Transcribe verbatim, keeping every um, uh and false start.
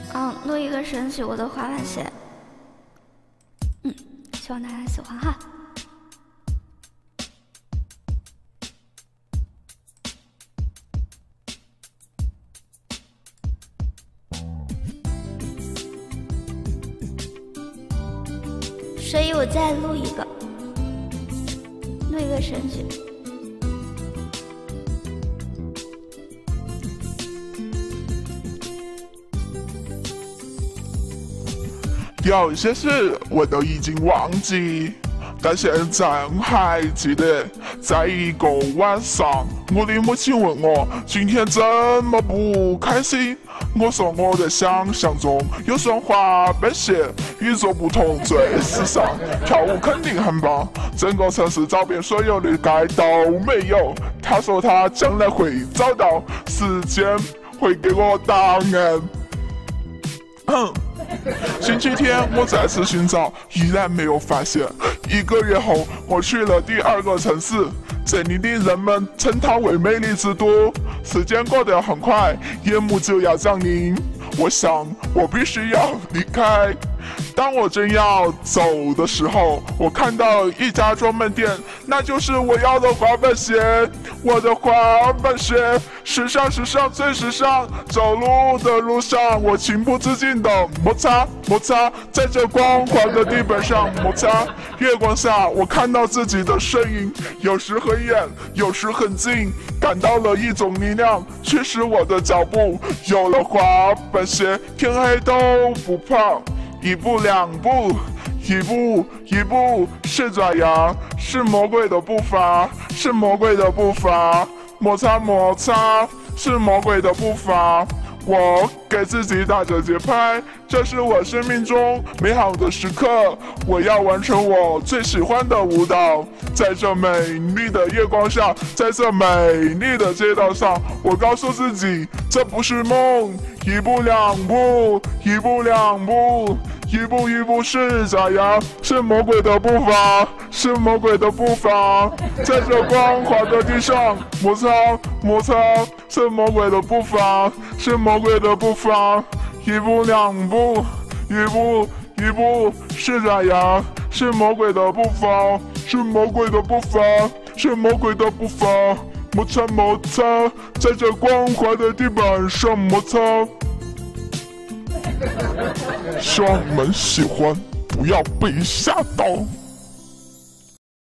嗯，录一个神曲我的滑板鞋，嗯，希望大家喜欢哈。所以我再录一个，录一个神曲。 有些事我都已经忘记，但现在还记得。在一个晚上，我的母亲问我今天怎么不开心。我说我的想象中有双滑板鞋，与众不同，最时尚，跳舞肯定很棒。整个城市找遍所有的街都没有。他说他将来会找到，时间会给我答案。哼。星期天我再次寻找，依然没有发现。一个月后，我去了第二个城市，这里的人们称它为美丽之都。时间过得很快，夜幕就要降临。我想，我必须要离开。当我正要走的时候，我看到一家专卖店，那就是我要的滑板鞋。我的滑板鞋，时尚时尚最时尚。走路的路上，我情不自禁的摩擦摩擦，在这光滑的地板上摩擦。月光下，我看到自己的身影，有时很远，有时很近，感到了一种力量，驱使我的脚步。有了滑板鞋，天黑都不怕。一步两步，一步一步，是爪牙，是魔鬼的步伐，是魔鬼的步伐，摩擦摩擦，是魔鬼的步伐。我给自己打着节拍，这是我生命中美好的时刻。我要完成我最喜欢的舞蹈，在这美丽的月光下，在这美丽的街道上，我告诉自己，这不是梦。一步两步，一步两步，一步一步是爪牙，是魔鬼的步伐，是魔鬼的步伐，在这光滑的地上摩擦摩擦，是魔鬼的步伐，是魔鬼的步伐。一步两步，一步一步是爪牙，是魔鬼的步伐，是魔鬼的步伐，是魔鬼的步伐。摩擦摩擦，在这光滑的地板上摩擦。希望你们喜欢，不要被吓到。